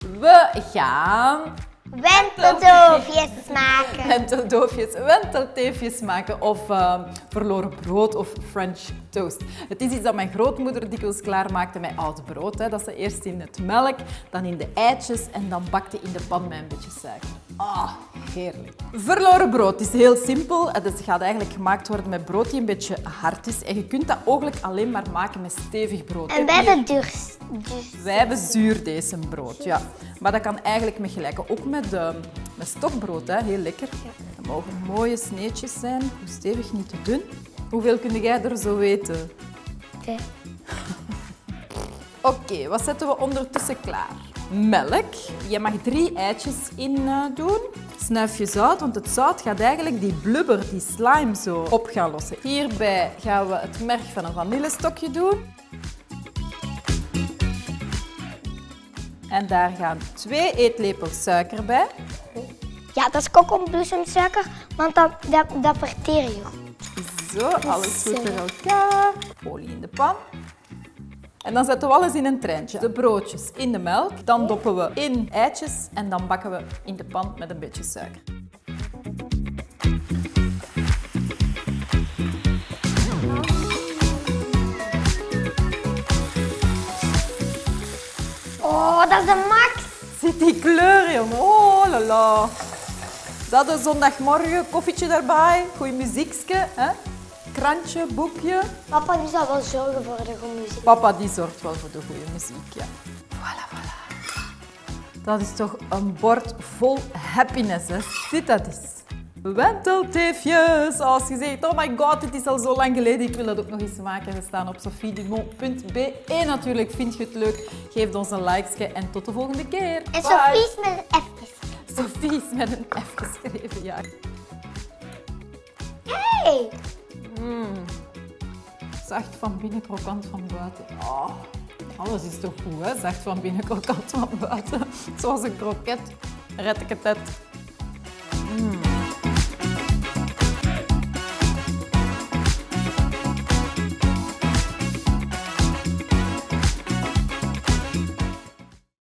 We gaan wenteldoofjes maken. wentelteefjes maken of verloren brood of French toast. Het is iets dat mijn grootmoeder dikwijls klaarmaakte met oud brood. Hè. Dat ze eerst in het melk, dan in de eitjes en dan bakte in de pan met een beetje suiker. Ah, heerlijk. Verloren brood is heel simpel. Het gaat eigenlijk gemaakt worden met brood die een beetje hard is. En je kunt dat eigenlijk alleen maar maken met stevig brood. En wij hebben Wij hebben zuurdesembrood, ja. Maar dat kan eigenlijk met gelijke. Ook met stokbrood, hè. Heel lekker. Dat mogen mooie sneetjes zijn, hoe stevig, niet te dun. Hoeveel kun jij er zo weten? 2. Oké, wat zetten we ondertussen klaar? Melk. Je mag 3 eitjes in doen. Snuif je zout, want het zout gaat eigenlijk die blubber, die slime zo op gaan lossen. Hierbij gaan we het merg van een vanillestokje doen. En daar gaan 2 eetlepels suiker bij. Ja, dat is kokosbloesemsuiker, want dat verteer je goed. Zo, alles goed bij elkaar. Olie in de pan. En dan zetten we alles in een treintje. De broodjes in de melk, dan doppen we in eitjes en dan bakken we in de pan met een beetje suiker. Oh, dat is de max. Ziet die kleur, jongen. Oh la la. Dat is zondagmorgen, koffietje erbij, goeie muziekje, hè? Krantje, boekje. Papa die zal wel zorgen voor de goede muziek. Papa die zorgt wel voor de goede muziek, ja. Voilà, voilà. Dat is toch een bord vol happiness, hè? Zit dat eens. Wentelteefjes, als je zegt, oh my god, het is al zo lang geleden, ik wil dat ook nog eens maken. Ze staan op sophiedumont.be. Natuurlijk, vind je het leuk, geef ons een like en tot de volgende keer. En Sophie is met een F. Sophie is met een F geschreven, ja. Hey! Zacht van binnen, krokant van buiten. Oh, alles is toch goed, hè? Zacht van binnen, krokant van buiten. Zoals een kroket. Red ik het.